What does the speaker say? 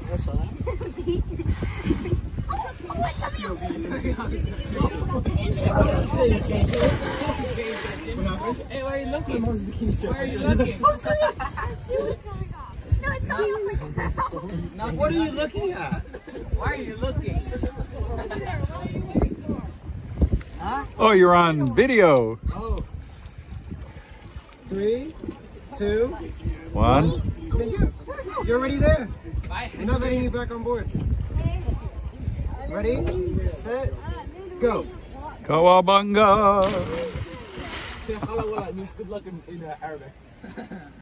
That's all right. Hey, where are you looking? Where are you looking? What are you looking at? Why are you looking? Huh? Oh, you're on video. Oh. 3, 2, 1. You're already there. Bye. We're not letting you back on board. Ready, set, go. Kawabanga. Say hello, means good luck in Arabic.